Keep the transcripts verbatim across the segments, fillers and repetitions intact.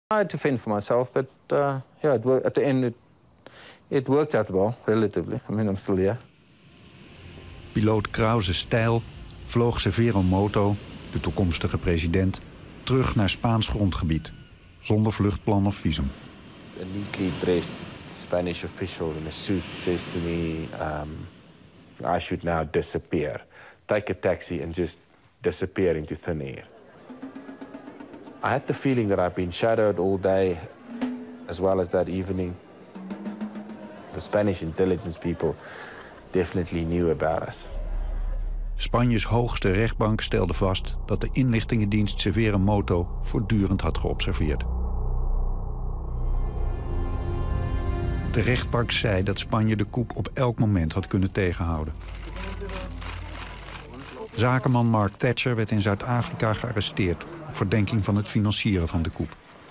I had to fend for myself, but uh, yeah, it worked. At the end, it, it worked out well, relatively. I mean, I'm still here. Piloot Krause Stijl vloog Severo Moto, de toekomstige president, terug naar Spaans grondgebied, zonder vluchtplan of visum. A neatly dressed Spanish official in a suit says to me, um, I should now disappear. Take a taxi and just disappear into thin air. I had the feeling that I've been shadowed all day, as well as that evening. The Spanish intelligence people definitely knew about us. Spanjes hoogste rechtbank stelde vast dat de inlichtingendienst Severo Moto voortdurend had geobserveerd. De rechtbank zei dat Spanje de coup op elk moment had kunnen tegenhouden. Zakenman Mark Thatcher werd in Zuid-Afrika gearresteerd op verdenking van het financieren van de coup.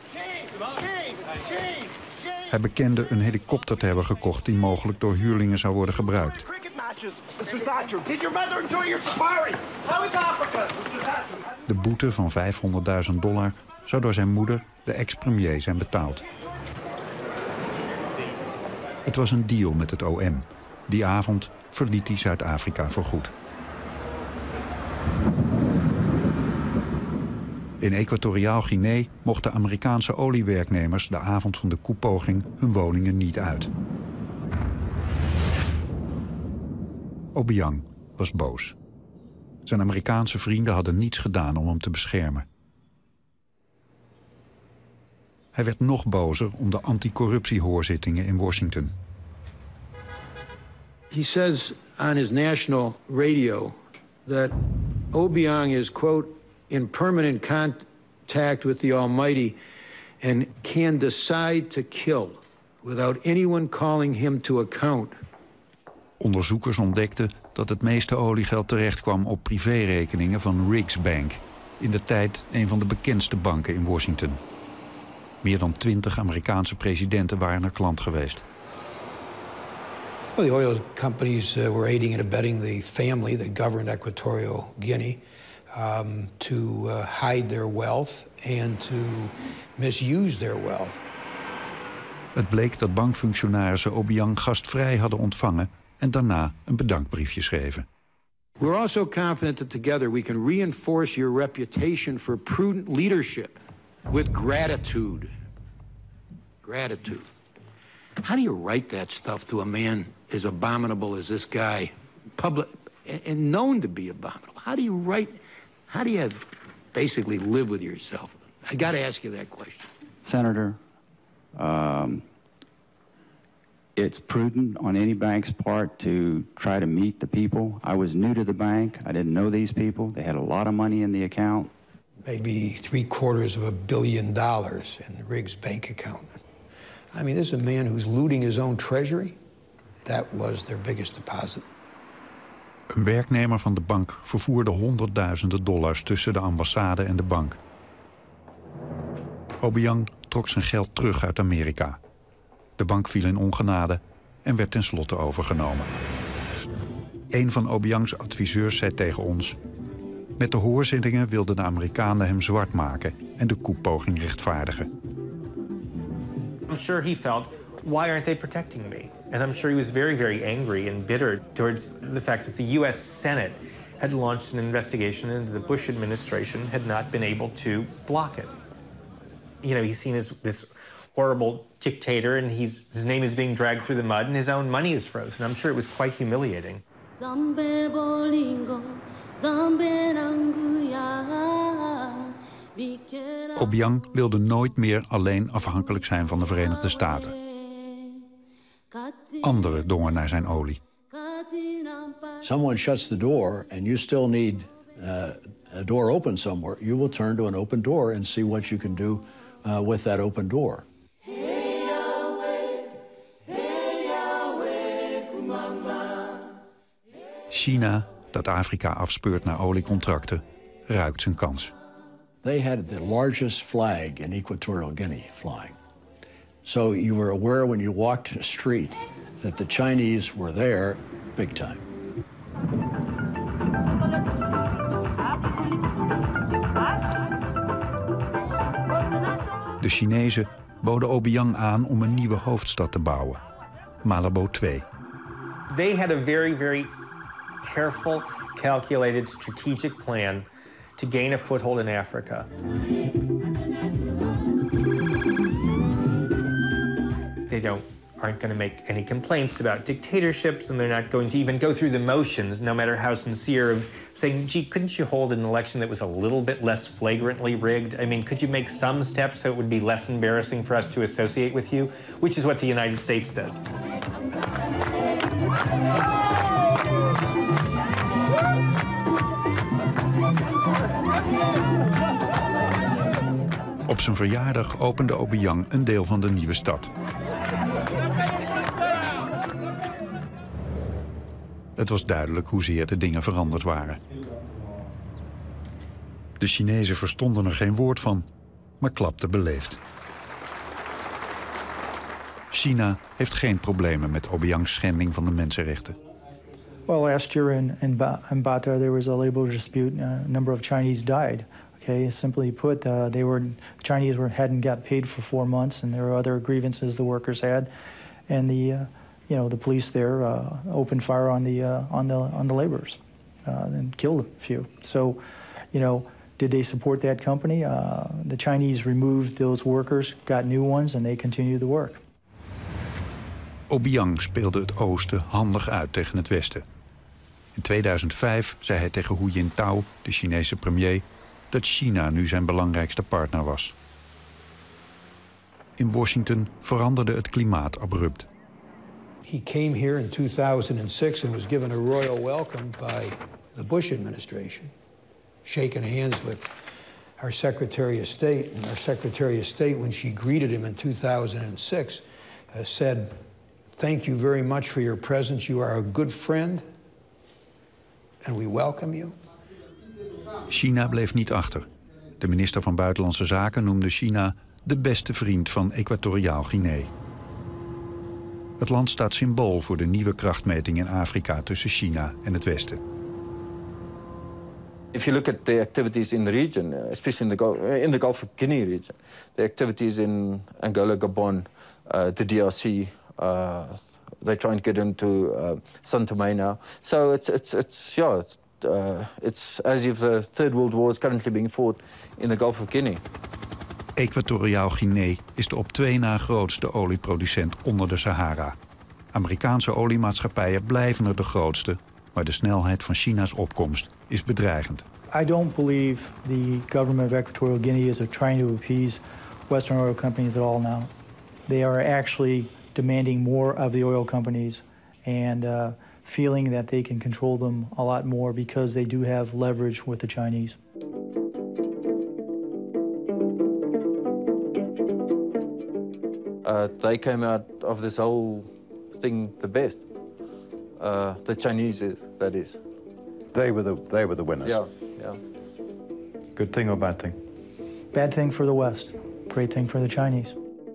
Hij bekende een helikopter te hebben gekocht die mogelijk door huurlingen zou worden gebruikt. De boete van vijfhonderdduizend dollar zou door zijn moeder, de ex-premier, zijn betaald. Het was een deal met het O M. Die avond verliet hij Zuid-Afrika voorgoed. In Equatoriaal Guinea mochten Amerikaanse oliewerknemers de avond van de couppoging hun woningen niet uit. Obiang was boos. Zijn Amerikaanse vrienden hadden niets gedaan om hem te beschermen. Hij werd nog bozer om de anticorruptiehoorzittingen in Washington. He says on his national radio that Obiang is, quote, in permanent contact with the Almighty and can decide to kill without anyone calling him to account. Onderzoekers ontdekten dat het meeste oliegeld terechtkwam op privérekeningen van Riggs Bank, in de tijd een van de bekendste banken in Washington. Meer dan twintig Amerikaanse presidenten waren er klant geweest. Well, the oil companies uh, were aiding and abetting the family that governed Equatorial Guinea um, to uh, hide their wealth and to misuse their wealth. Het bleek dat bankfunctionarissen Obiang gastvrij hadden ontvangen en daarna een bedankbriefje schreven. We're also confident that together we can reinforce your reputation for prudent leadership with gratitude. Gratitude. How do you write that stuff to a man as abominable as this guy, public and known to be abominable? How do you write? How do you basically live with yourself? I got to ask you that question, Senator. Um, it's prudent on any bank's part to try to meet the people. I was new to the bank. I didn't know these people. They had a lot of money in the account. Maybe three quarters of a billion dollars in the Riggs bank account. I mean, this is a man who's looting his own treasury. That was their biggest deposit. Een werknemer van de bank vervoerde honderdduizenden dollars tussen de ambassade en de bank. Obiang trok zijn geld terug uit Amerika. De bank viel in ongenade en werd tenslotte overgenomen. Een van Obiangs adviseurs zei tegen ons: met de hoorzittingen wilden de Amerikanen hem zwart maken en de couppoging rechtvaardigen. I'm sure he felt, why aren't they protecting me? And I'm sure he was very, very angry and bitter towards the fact that the U S Senate had launched an investigation and the Bush administration had not been able to block it. You know, he's seen as this horrible dictator and he's, his name is being dragged through the mud and his own money is frozen. I'm sure it was quite humiliating. Obiang wilde nooit meer alleen afhankelijk zijn van de Verenigde Staten. Anderen dongen naar zijn olie. Someone shuts the door and you still need uh, a door open somewhere. You will turn to an open door and see what you can do uh, with that open door. China, dat Afrika afspeurt naar oliecontracten, ruikt zijn kans. They had the largest flag in Equatorial Guinea flying. So you were aware when you walked the street that the Chinese were there big time. De Chinezen boden Obiang aan om een nieuwe hoofdstad te bouwen, Malabo twee. They had a very, very careful, calculated, strategic plan to gain a foothold in Africa. They don't aren't going to make any complaints about dictatorships, and they're not going to even go through the motions, no matter how sincere, of saying, gee, couldn't you hold an election that was a little bit less flagrantly rigged? I mean, could you make some steps so it would be less embarrassing for us to associate with you? Which is what the United States does. Op zijn verjaardag opende Obiang een deel van de nieuwe stad. Het was duidelijk hoezeer de dingen veranderd waren. De Chinezen verstonden er geen woord van, maar klapten beleefd. China heeft geen problemen met Obiang's schending van de mensenrechten. Well, last year in, in, ba in Bata there was a labor dispute. Uh, a number of Chinese died. Okay, simply put, uh, they were Chinese were hadn't got paid for four months, and there were other grievances the workers had, and the uh, you know the police there uh, opened fire on the uh, on the on the laborers uh, and killed a few. So, you know, did they support that company? Uh, the Chinese removed those workers, got new ones, and they continued the work. Obiang speelde het oosten handig uit tegen het westen. In tweeduizend vijf zei hij tegen Hu Jintao, de Chinese premier, dat China nu zijn belangrijkste partner was. In Washington veranderde het klimaat abrupt. He came here in two thousand six and was given a royal welcome by the Bush administration, shaking hands with our Secretary of State. And our Secretary of State, when she greeted him in two thousand six, uh, said, "Thank you very much for your presence. You are a good friend, and we welcome you." China bleef niet achter. De minister van Buitenlandse Zaken noemde China de beste vriend van Equatoriaal Guinea. Het land staat symbool voor de nieuwe krachtmeting in Afrika tussen China en het Westen. If you look at the activities in the region, especially in the Gulf, in the Gulf of Guinea region, the activities in Angola, Gabon, uh, the D R C, uh, they're trying to get into uh, São Tomé now. So it's it's it's yeah, it's, uh, it's as if the Third World War is currently being fought in the Gulf of Guinea. Equatoriaal Guinea is de op twee na grootste olieproducent onder de Sahara. Amerikaanse oliemaatschappijen blijven er de grootste, maar de snelheid van China's opkomst is bedreigend. I don't believe the government of Equatorial Guinea is trying to appease Western oil companies at all now. They are actually demanding more of the oil companies and uh, feeling that they can control them a lot more because they do have leverage with the Chinese. Uh, they came out of this whole thing the best. Uh, the Chinese, that is. They were the they were the winners. Yeah, yeah. Good thing or bad thing? Bad thing for the West, great thing for the Chinese.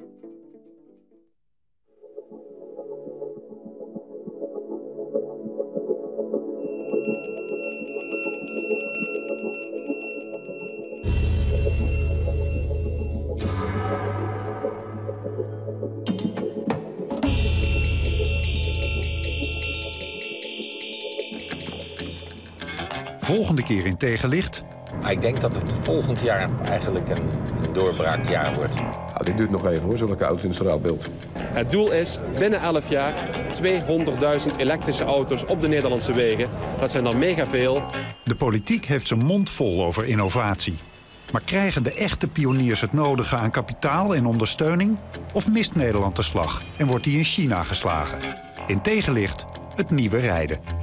Volgende keer in Tegenlicht. Ik denk dat het volgend jaar eigenlijk een, een doorbraakjaar wordt. Nou, dit duurt nog even hoor, zulke auto's in het straatbeeld. Het doel is binnen elf jaar tweehonderdduizend elektrische auto's op de Nederlandse wegen. Dat zijn dan mega veel. De politiek heeft zijn mond vol over innovatie. Maar krijgen de echte pioniers het nodige aan kapitaal en ondersteuning? Of mist Nederland de slag en wordt die in China geslagen? In Tegenlicht het nieuwe rijden.